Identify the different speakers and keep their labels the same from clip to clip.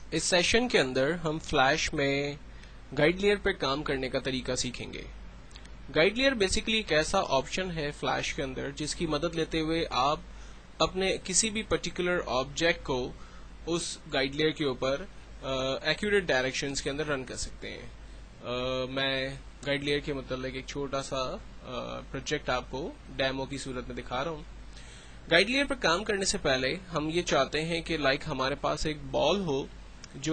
Speaker 1: इस सेशन के अंदर हम फ्लैश में गाइड लेयर पर काम करने का तरीका सीखेंगे। गाइड लेयर बेसिकली एक ऐसा ऑप्शन है फ्लैश के अंदर जिसकी मदद लेते हुए आप अपने किसी भी पर्टिकुलर ऑब्जेक्ट को उस गाइड लेयर के ऊपर एक्यूरेट डायरेक्शंस के अंदर रन कर सकते हैं। मैं गाइड लेयर के मतलब एक छोटा सा प्रोजेक्ट आपको डेमो की सूरत में दिखा रहा हूँ। गाइड लेयर पर काम करने से पहले हम ये चाहते हैं कि हमारे पास एक बॉल हो जो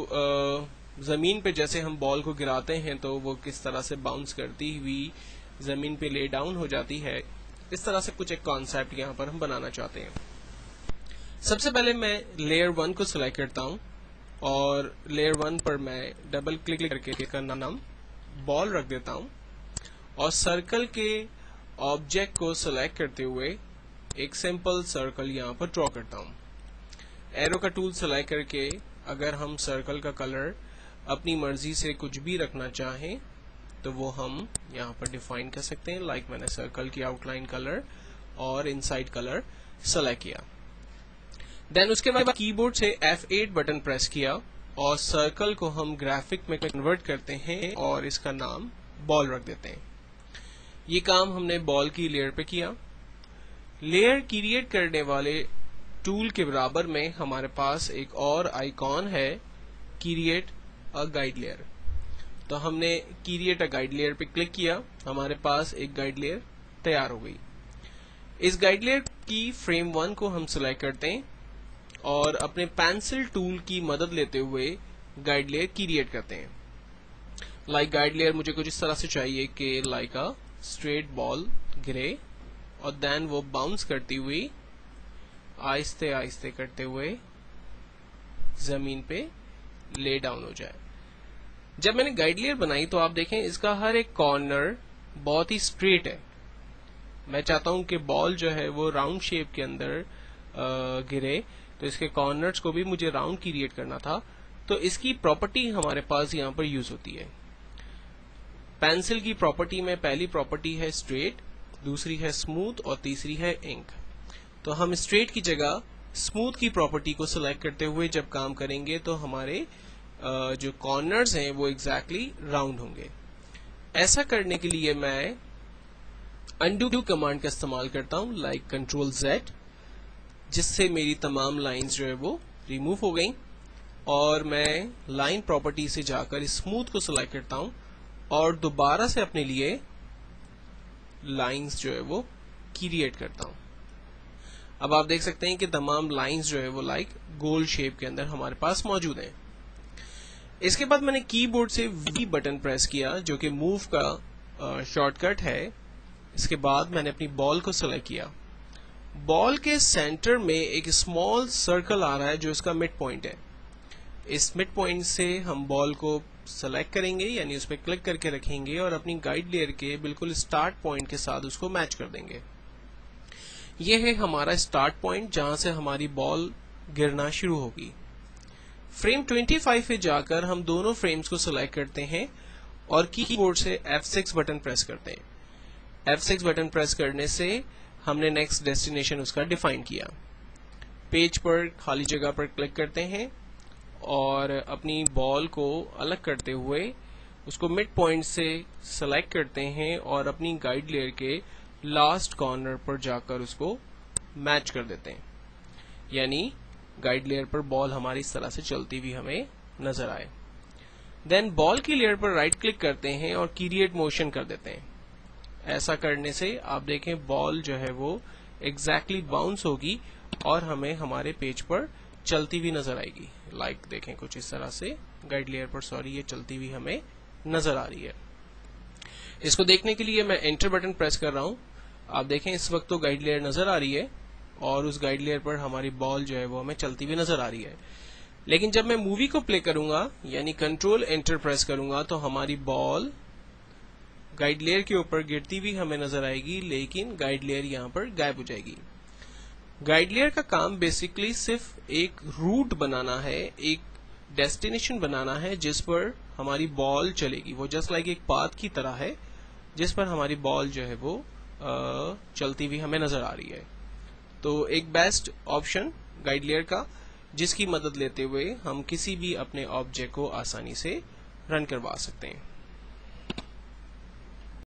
Speaker 1: जमीन पे जैसे हम बॉल को गिराते हैं तो वो किस तरह से बाउंस करती हुई जमीन पे ले डाउन हो जाती है, इस तरह से कुछ एक कॉन्सेप्ट यहाँ पर हम बनाना चाहते हैं। सबसे पहले मैं लेयर 1 को सिलेक्ट करता हूँ और लेयर 1 पर मैं डबल क्लिक करके इसका नाम बॉल रख देता हूँ और सर्कल के ऑब्जेक्ट को सिलेक्ट करते हुए एक सिंपल सर्कल यहाँ पर ड्रॉ करता हूँ। एरो का टूल सिलेक्ट करके अगर हम सर्कल का कलर अपनी मर्जी से कुछ भी रखना चाहें तो वो हम यहाँ पर डिफाइन कर सकते हैं। मैंने सर्कल की आउटलाइन कलर और इनसाइड कलर सेलेक्ट किया। देन उसके बाद कीबोर्ड से F8 बटन प्रेस किया और सर्कल को हम ग्राफिक में कन्वर्ट करते हैं और इसका नाम बॉल रख देते हैं। ये काम हमने बॉल की लेयर पे किया। लेयर क्रिएट करने वाले टूल के बराबर में हमारे पास एक और आइकॉन है, क्रिएट अ गाइड लेयर। तो हमने क्रिएट अ गाइड लेयर पे क्लिक किया, हमारे पास एक गाइड लेयर तैयार हो गई। इस गाइड लेयर की फ्रेम 1 को हम सिलेक्ट करते हैं और अपने पेंसिल टूल की मदद लेते हुए गाइड लेयर क्रिएट करते हैं। गाइड लेयर मुझे कुछ इस तरह से चाहिए कि अ स्ट्रेट बॉल गिरे और देन वो बाउंस करती हुई आहिस्ते आहिस्ते करते हुए जमीन पे ले डाउन हो जाए। जब मैंने गाइड लेयर बनाई तो आप देखें इसका हर एक कॉर्नर बहुत ही स्ट्रेट है। मैं चाहता हूं कि बॉल जो है वो राउंड शेप के अंदर गिरे, तो इसके कॉर्नर्स को भी मुझे राउंड क्रिएट करना था। तो इसकी प्रॉपर्टी हमारे पास यहाँ पर यूज होती है। पेंसिल की प्रॉपर्टी में पहली प्रॉपर्टी है स्ट्रेट, दूसरी है स्मूथ और तीसरी है इंक। तो हम स्ट्रेट की जगह स्मूथ की प्रॉपर्टी को सिलेक्ट करते हुए जब काम करेंगे तो हमारे जो कॉर्नर्स हैं वो एग्जैक्टली राउंड होंगे। ऐसा करने के लिए मैं अनडू कमांड का इस्तेमाल करता हूं, Ctrl Z, जिससे मेरी तमाम लाइंस जो है वो रिमूव हो गई और मैं लाइन प्रॉपर्टी से जाकर स्मूथ को सिलेक्ट करता हूं और दोबारा से अपने लिए लाइंस जो है वो क्रिएट करता हूं। अब आप देख सकते हैं कि तमाम लाइंस जो है वो गोल शेप के अंदर हमारे पास मौजूद हैं। इसके बाद मैंने कीबोर्ड से V बटन प्रेस किया जो कि मूव का शॉर्टकट है। इसके बाद मैंने अपनी बॉल को सिलेक्ट किया। बॉल के सेंटर में एक स्मॉल सर्कल आ रहा है जो इसका मिड पॉइंट है। इस मिड पॉइंट से हम बॉल को सेलेक्ट करेंगे, यानी उस पर क्लिक करके रखेंगे और अपनी गाइड लेयर के बिल्कुल स्टार्ट पॉइंट के साथ उसको मैच कर देंगे। यह है हमारा स्टार्ट पॉइंट जहां से हमारी बॉल गिरना शुरू होगी। फ्रेम 25 पे जाकर हम दोनों फ्रेम्स को सिलेक्ट करते हैं और कीबोर्ड से F6 बटन प्रेस करते हैं। F6 बटन प्रेस करने से हमने नेक्स्ट डेस्टिनेशन उसका डिफाइन किया। पेज पर खाली जगह पर क्लिक करते हैं और अपनी बॉल को अलग करते हुए उसको मिड पॉइंट से सेलेक्ट करते हैं और अपनी गाइड लेयर के लास्ट कॉर्नर पर जाकर उसको मैच कर देते हैं, यानी गाइड लेयर पर बॉल हमारी इस तरह से चलती हुई हमें नजर आए। देन बॉल की लेयर पर राइट क्लिक करते हैं और क्रिएट मोशन कर देते हैं। ऐसा करने से आप देखें बॉल जो है वो एग्जैक्टली बाउंस होगी और हमें हमारे पेज पर चलती हुई नजर आएगी। देखें कुछ इस तरह से गाइड लेयर पर ये चलती हुई हमें नजर आ रही है। इसको देखने के लिए मैं एंटर बटन प्रेस कर रहा हूं। आप देखें इस वक्त तो गाइड लेयर नजर आ रही है और उस गाइड लेयर पर हमारी बॉल जो है वो हमें चलती हुई नजर आ रही है। लेकिन जब मैं मूवी को प्ले करूंगा यानी कंट्रोल एंटर प्रेस करूंगा तो हमारी बॉल गाइड लेयर के ऊपर गिरती हुई हमें नजर आएगी, लेकिन गाइड लेयर यहां पर गायब हो जाएगी। गाइड लेयर का काम बेसिकली सिर्फ एक रूट बनाना है, एक डेस्टिनेशन बनाना है जिस पर हमारी बॉल चलेगी। वो जस्ट एक पाथ की तरह है जिस पर हमारी बॉल जो है वो चलती हुई हमें नजर आ रही है। तो एक बेस्ट ऑप्शन गाइड लेयर का جس کی مدد لیتے ہوئے ہم کسی بھی اپنے آبجیکٹ کو آسانی سے رن کروا سکتے ہیں.